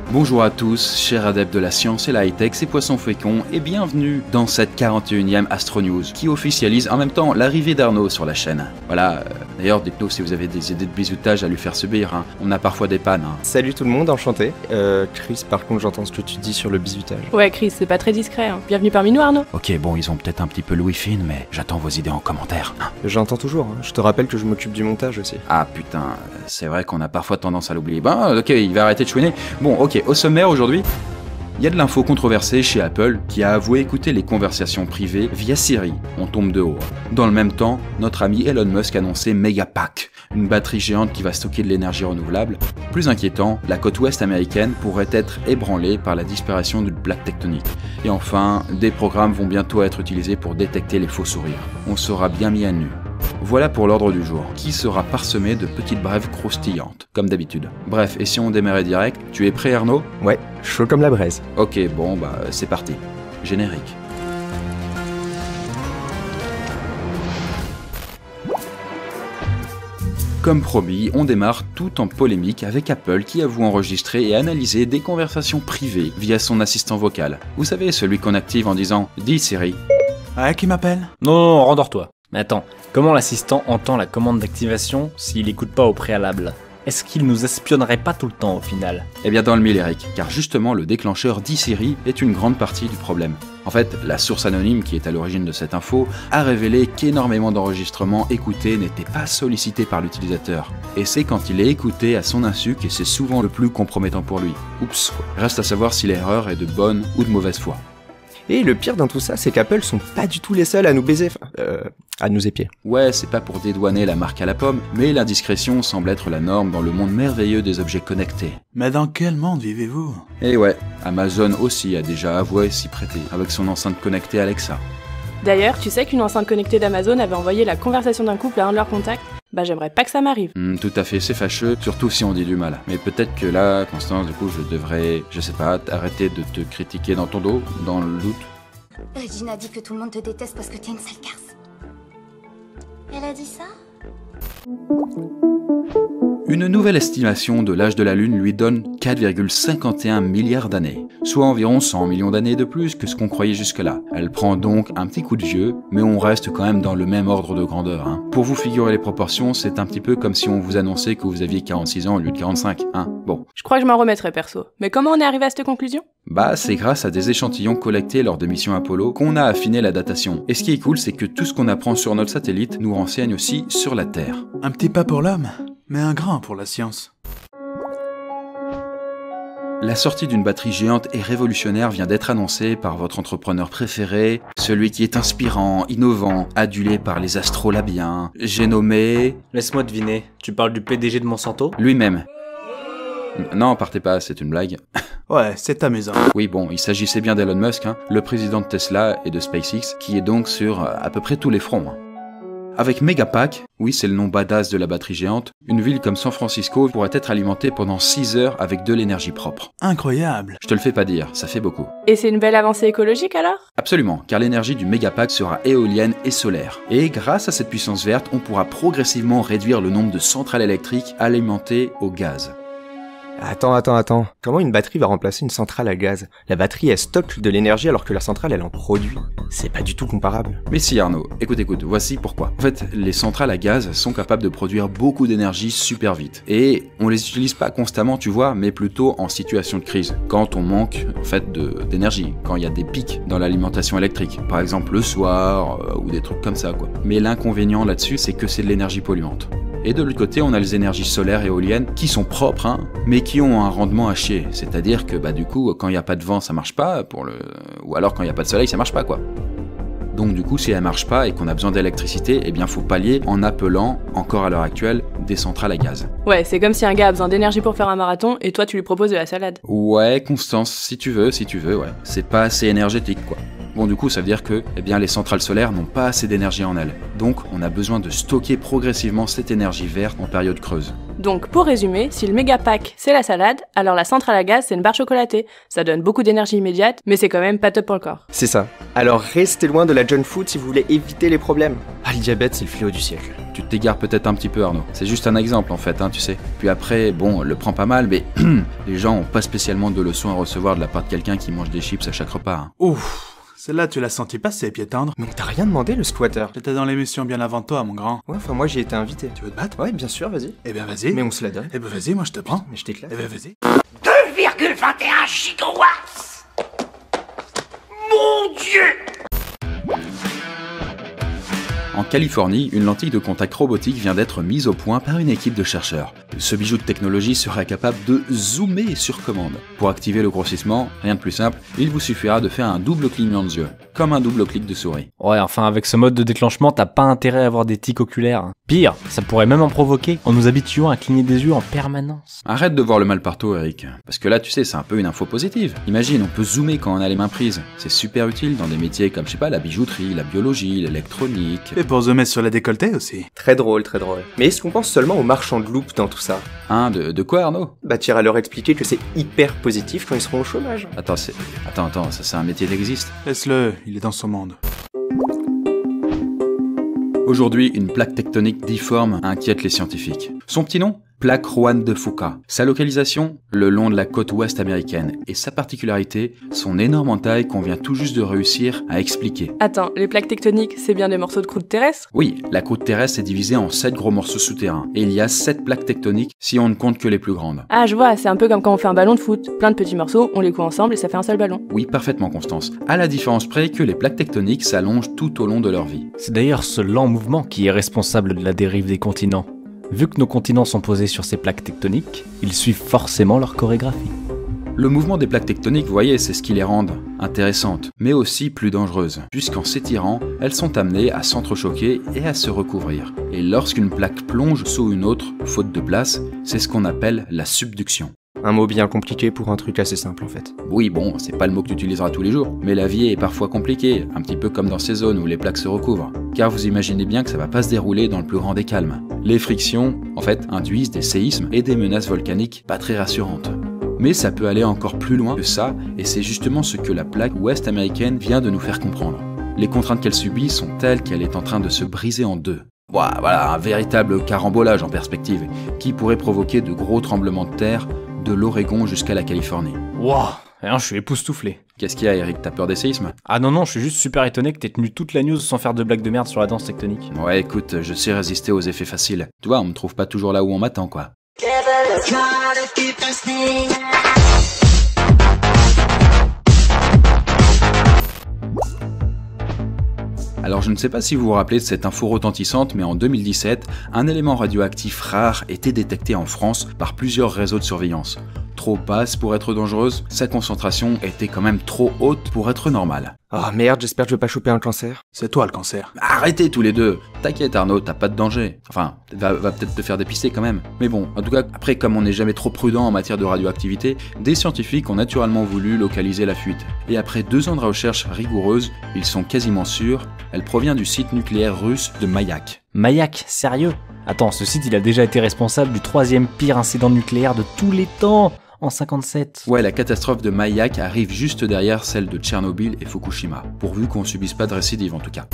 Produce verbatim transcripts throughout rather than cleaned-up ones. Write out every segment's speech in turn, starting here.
Bonjour à tous, chers adeptes de la science et la high-tech, c'est Poisson Fécond et bienvenue dans cette quarante et unième Astro News qui officialise en même temps l'arrivée d'Arnaud sur la chaîne. Voilà, euh, d'ailleurs dites-nous si vous avez des idées de bisoutage à lui faire subir, hein. On a parfois des pannes. Hein. Salut tout le monde, enchanté. Euh, Chris, par contre j'entends ce que tu dis sur le bisoutage. Ouais Chris, c'est pas très discret, hein. Bienvenue parmi nous Arnaud. Ok, bon, ils ont peut-être un petit peu Louis Fine, mais j'attends vos idées en commentaire. Hein. J'entends toujours, hein. Je te rappelle que je m'occupe du montage aussi. Ah putain, c'est vrai qu'on a parfois tendance à l'oublier. Ben ok, il va arrêter de chouiner. Bon ok, au sommaire aujourd'hui, il y a de l'info controversée chez Apple qui a avoué écouter les conversations privées via Siri. On tombe de haut. Dans le même temps, notre ami Elon Musk a annoncé Megapack, une batterie géante qui va stocker de l'énergie renouvelable. Plus inquiétant, la côte ouest américaine pourrait être ébranlée par la disparition d'une plaque tectonique. Et enfin, des programmes vont bientôt être utilisés pour détecter les faux sourires. On sera bien mis à nu. Voilà pour l'ordre du jour, qui sera parsemé de petites brèves croustillantes, comme d'habitude. Bref, et si on démarrait direct, tu es prêt Arnaud? Ouais, chaud comme la braise. Ok, bon bah c'est parti. Générique. Comme promis, on démarre tout en polémique avec Apple qui avoue enregistrer et analyser des conversations privées via son assistant vocal. Vous savez, celui qu'on active en disant « Dis Siri ». Ah, qui m'appelle? Non, non, non, rendors-toi. Mais attends, comment l'assistant entend la commande d'activation s'il écoute pas au préalable? Est-ce qu'il nous espionnerait pas tout le temps au final? Eh bien dans le mille Eric, car justement le déclencheur Dis Siri est une grande partie du problème. En fait, la source anonyme qui est à l'origine de cette info a révélé qu'énormément d'enregistrements écoutés n'étaient pas sollicités par l'utilisateur. Et c'est quand il est écouté à son insu que c'est souvent le plus compromettant pour lui. Oups, quoi. Reste à savoir si l'erreur est de bonne ou de mauvaise foi. Et le pire dans tout ça, c'est qu'Apple sont pas du tout les seuls à nous baiser, enfin, euh, à nous épier. Ouais, c'est pas pour dédouaner la marque à la pomme, mais l'indiscrétion semble être la norme dans le monde merveilleux des objets connectés. Mais dans quel monde vivez-vous? Et ouais, Amazon aussi a déjà avoué s'y prêter, avec son enceinte connectée Alexa. D'ailleurs, tu sais qu'une enceinte connectée d'Amazon avait envoyé la conversation d'un couple à un de leurs contacts? Bah j'aimerais pas que ça m'arrive. Mm, tout à fait, c'est fâcheux, surtout si on dit du mal. Mais peut-être que là, Constance, du coup, je devrais, je sais pas, arrêter de te critiquer dans ton dos, dans le doute. Regina dit que tout le monde te déteste parce que t'es une sale garce. Elle a dit ça? Une nouvelle estimation de l'âge de la Lune lui donne quatre virgule cinquante et un milliards d'années, soit environ cent millions d'années de plus que ce qu'on croyait jusque-là. Elle prend donc un petit coup de vieux, mais on reste quand même dans le même ordre de grandeur. Hein. Pour vous figurer les proportions, c'est un petit peu comme si on vous annonçait que vous aviez quarante-six ans au lieu de quarante-cinq. Hein. Bon. Je crois que je m'en remettrai perso. Mais comment on est arrivé à cette conclusion? Bah, c'est grâce à des échantillons collectés lors de missions Apollo qu'on a affiné la datation. Et ce qui est cool, c'est que tout ce qu'on apprend sur notre satellite nous renseigne aussi sur la Terre. Un petit pas pour l'homme, mais un grand pour la science. La sortie d'une batterie géante et révolutionnaire vient d'être annoncée par votre entrepreneur préféré, celui qui est inspirant, innovant, adulé par les astrolabiens. J'ai nommé... Laisse-moi deviner, tu parles du P D G de Monsanto? Lui-même. Non, partez pas, c'est une blague. Ouais, c'est amusant. Oui, bon, il s'agissait bien d'Elon Musk, hein, le président de Tesla et de SpaceX, qui est donc sur euh, à peu près tous les fronts. Hein. Avec Megapack, oui c'est le nom badass de la batterie géante, une ville comme San Francisco pourrait être alimentée pendant six heures avec de l'énergie propre. Incroyable. Je te le fais pas dire, ça fait beaucoup. Et c'est une belle avancée écologique alors? Absolument, car l'énergie du Megapack sera éolienne et solaire. Et grâce à cette puissance verte, on pourra progressivement réduire le nombre de centrales électriques alimentées au gaz. Attends, attends, attends. Comment une batterie va remplacer une centrale à gaz? La batterie, elle stocke de l'énergie alors que la centrale, elle en produit. C'est pas du tout comparable. Mais si Arnaud, écoute, écoute, voici pourquoi. En fait, les centrales à gaz sont capables de produire beaucoup d'énergie super vite. Et on les utilise pas constamment, tu vois, mais plutôt en situation de crise. Quand on manque, en fait, de, d'énergie. Quand il y a des pics dans l'alimentation électrique. Par exemple, le soir, euh, ou des trucs comme ça, quoi. Mais l'inconvénient là-dessus, c'est que c'est de l'énergie polluante. Et de l'autre côté, on a les énergies solaires et éoliennes qui sont propres, hein, mais qui ont un rendement à chier. C'est-à-dire que bah du coup, quand il n'y a pas de vent, ça marche pas, pour le... ou alors quand il n'y a pas de soleil, ça marche pas, quoi. Donc du coup, si elle marche pas et qu'on a besoin d'électricité, eh bien faut pallier en appelant, encore à l'heure actuelle, des centrales à gaz. Ouais, c'est comme si un gars a besoin d'énergie pour faire un marathon et toi tu lui proposes de la salade. Ouais, Constance, si tu veux, si tu veux, ouais. C'est pas assez énergétique, quoi. Bon, du coup, ça veut dire que eh bien, les centrales solaires n'ont pas assez d'énergie en elles. Donc, on a besoin de stocker progressivement cette énergie verte en période creuse. Donc, pour résumer, si le Megapack c'est la salade, alors la centrale à gaz c'est une barre chocolatée. Ça donne beaucoup d'énergie immédiate, mais c'est quand même pas top pour le corps. C'est ça. Alors restez loin de la junk food si vous voulez éviter les problèmes. Ah, le diabète, c'est le fléau du siècle. tu t'égares peut-être un petit peu, Arnaud. C'est juste un exemple en fait, hein, tu sais. Puis après, bon, le prends pas mal, mais les gens ont pas spécialement de leçons à recevoir de la part de quelqu'un qui mange des chips à chaque repas. Hein. Ouf, celle-là tu l'as senti passer, pied tendre. Mais on t'a rien demandé, le squatter. J'étais dans l'émission bien avant toi, mon grand. Ouais, enfin moi j'y ai été invité. Tu veux te battre? Ouais, bien sûr, vas-y. Eh ben vas-y. Mais on se la donne. Eh ben vas-y, moi je te prends. Mais je t'éclate. Eh ben vas-y. deux virgule vingt et un gigawatts. Mon Dieu! En Californie, une lentille de contact robotique vient d'être mise au point par une équipe de chercheurs. Ce bijou de technologie sera capable de zoomer sur commande. Pour activer le grossissement, rien de plus simple, il vous suffira de faire un double clignement de yeux, comme un double clic de souris. Ouais, enfin avec ce mode de déclenchement, t'as pas intérêt à avoir des tics oculaires. Pire, ça pourrait même en provoquer en nous habituant à cligner des yeux en permanence. Arrête de voir le mal partout, Eric. Parce que là, tu sais, c'est un peu une info positive. Imagine, on peut zoomer quand on a les mains prises. C'est super utile dans des métiers comme, je sais pas, la bijouterie, la biologie, l'électronique. Et pour zoomer sur la décolletée aussi. Très drôle, très drôle. Mais est-ce qu'on pense seulement aux marchands de loupe dans tout ça? Hein, de, de quoi, Arnaud? Bah t'iras leur expliquer que c'est hyper positif quand ils seront au chômage. Attends, c'est... Attends, attends, ça c'est un métier qui existe. Laisse-le, il est dans son monde. Aujourd'hui, une plaque tectonique difforme inquiète les scientifiques. Son petit nom? Plaque Juan de Fuca. Sa localisation? Le long de la côte ouest américaine. Et sa particularité? Son énorme entaille qu'on vient tout juste de réussir à expliquer. Attends, les plaques tectoniques, c'est bien des morceaux de croûte terrestre? Oui, la croûte terrestre est divisée en sept gros morceaux souterrains. Et il y a sept plaques tectoniques si on ne compte que les plus grandes. Ah, je vois, c'est un peu comme quand on fait un ballon de foot. Plein de petits morceaux, on les coud ensemble et ça fait un seul ballon. Oui, parfaitement, Constance. À la différence près que les plaques tectoniques s'allongent tout au long de leur vie. C'est d'ailleurs ce lent mouvement qui est responsable de la dérive des continents. Vu que nos continents sont posés sur ces plaques tectoniques, ils suivent forcément leur chorégraphie. Le mouvement des plaques tectoniques, vous voyez, c'est ce qui les rend intéressantes, mais aussi plus dangereuses, puisqu'en s'étirant, elles sont amenées à s'entrechoquer et à se recouvrir. Et lorsqu'une plaque plonge sous une autre, faute de place, c'est ce qu'on appelle la subduction. Un mot bien compliqué pour un truc assez simple en fait. Oui, bon, c'est pas le mot que tu utiliseras tous les jours, mais la vie est parfois compliquée, un petit peu comme dans ces zones où les plaques se recouvrent. Car vous imaginez bien que ça va pas se dérouler dans le plus grand des calmes. Les frictions, en fait, induisent des séismes et des menaces volcaniques pas très rassurantes. Mais ça peut aller encore plus loin que ça, et c'est justement ce que la plaque ouest américaine vient de nous faire comprendre. Les contraintes qu'elle subit sont telles qu'elle est en train de se briser en deux. Voilà, voilà, un véritable carambolage en perspective, qui pourrait provoquer de gros tremblements de terre de l'Oregon jusqu'à la Californie. Wouah, je suis époustouflé. Qu'est-ce qu'il y a, Eric? T'as peur des séismes? Ah non, non, je suis juste super étonné que t'aies tenu toute la news sans faire de blagues de merde sur la danse tectonique. Ouais, écoute, je sais résister aux effets faciles. Tu vois, on me trouve pas toujours là où on m'attend, quoi. Alors je ne sais pas si vous vous rappelez de cette info retentissante, mais en deux mille dix-sept, un élément radioactif rare était détecté en France par plusieurs réseaux de surveillance. Trop basse pour être dangereuse, sa concentration était quand même trop haute pour être normale. Oh merde, j'espère que je vais pas choper un cancer. C'est toi le cancer. Arrêtez tous les deux. T'inquiète Arnaud, t'as pas de danger. Enfin, va, va peut-être te faire dépister quand même. Mais bon, en tout cas, après comme on n'est jamais trop prudent en matière de radioactivité, des scientifiques ont naturellement voulu localiser la fuite. Et après deux ans de recherche rigoureuse, ils sont quasiment sûrs, elle provient du site nucléaire russe de Mayak. Mayak, sérieux? Attends, ce site il a déjà été responsable du troisième pire incident nucléaire de tous les temps, en cinquante-sept. Ouais, la catastrophe de Mayak arrive juste derrière celle de Tchernobyl et Fukushima, pourvu qu'on subisse pas de récidive en tout cas.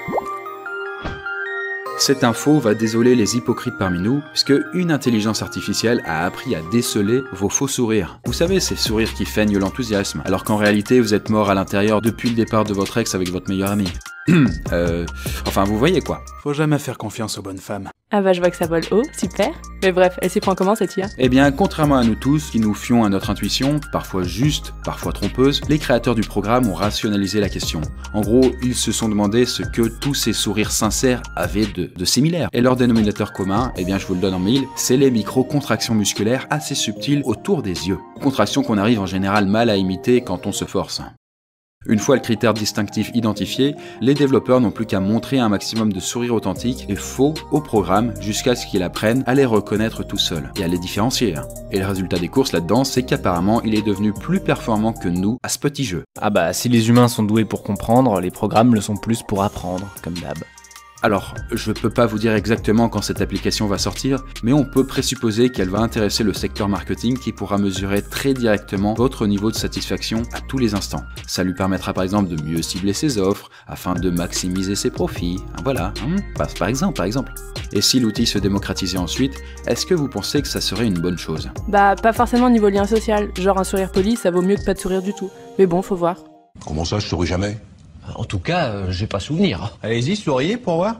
Cette info va désoler les hypocrites parmi nous, puisque une intelligence artificielle a appris à déceler vos faux sourires. Vous savez, ces sourires qui feignent l'enthousiasme, alors qu'en réalité vous êtes mort à l'intérieur depuis le départ de votre ex avec votre meilleur ami. euh... Enfin, vous voyez quoi. Faut jamais faire confiance aux bonnes femmes. Ah bah je vois que ça vole haut, super. Mais bref, elle s'y prend comment cette I A? Eh bien, contrairement à nous tous, qui nous fions à notre intuition, parfois juste, parfois trompeuse, les créateurs du programme ont rationalisé la question. En gros, ils se sont demandé ce que tous ces sourires sincères avaient de, de similaire. Et leur dénominateur commun, eh bien je vous le donne en mille, c'est les micro-contractions musculaires assez subtiles autour des yeux. Contractions qu'on arrive en général mal à imiter quand on se force. Une fois le critère distinctif identifié, les développeurs n'ont plus qu'à montrer un maximum de sourires authentiques et faux au programme jusqu'à ce qu'il apprenne à les reconnaître tout seul et à les différencier. Et le résultat des courses là-dedans, c'est qu'apparemment il est devenu plus performant que nous à ce petit jeu. Ah bah si les humains sont doués pour comprendre, les programmes le sont plus pour apprendre, comme d'hab. Alors, je peux pas vous dire exactement quand cette application va sortir, mais on peut présupposer qu'elle va intéresser le secteur marketing qui pourra mesurer très directement votre niveau de satisfaction à tous les instants. Ça lui permettra par exemple de mieux cibler ses offres, afin de maximiser ses profits, voilà, hein, par exemple, par exemple. Et si l'outil se démocratisait ensuite, est-ce que vous pensez que ça serait une bonne chose? Bah, pas forcément niveau lien social, genre un sourire poli, ça vaut mieux que pas de sourire du tout. Mais bon, faut voir. Comment ça, je souris jamais? En tout cas, euh, j'ai pas souvenir. Allez-y, souriez pour voir.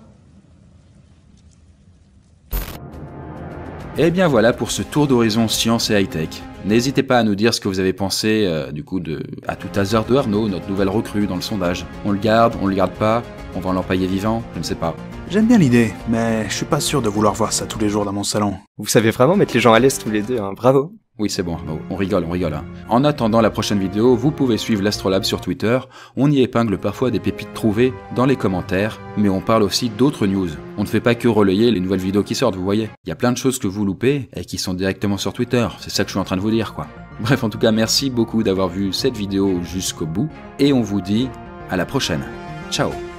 Et bien voilà pour ce tour d'horizon science et high-tech. N'hésitez pas à nous dire ce que vous avez pensé euh, du coup de à tout hasard de Arnaud, notre nouvelle recrue dans le sondage. On le garde, on le garde pas, on va l'empailler vivant, je ne sais pas. J'aime bien l'idée, mais je suis pas sûr de vouloir voir ça tous les jours dans mon salon. Vous savez vraiment mettre les gens à l'aise tous les deux, hein. Bravo. Oui, c'est bon, on rigole, on rigole. Hein. En attendant la prochaine vidéo, vous pouvez suivre l'Astrolabe sur Twitter. On y épingle parfois des pépites trouvées dans les commentaires, mais on parle aussi d'autres news. On ne fait pas que relayer les nouvelles vidéos qui sortent, vous voyez. Il y a plein de choses que vous loupez et qui sont directement sur Twitter. C'est ça que je suis en train de vous dire, quoi. Bref, en tout cas, merci beaucoup d'avoir vu cette vidéo jusqu'au bout. Et on vous dit à la prochaine. Ciao.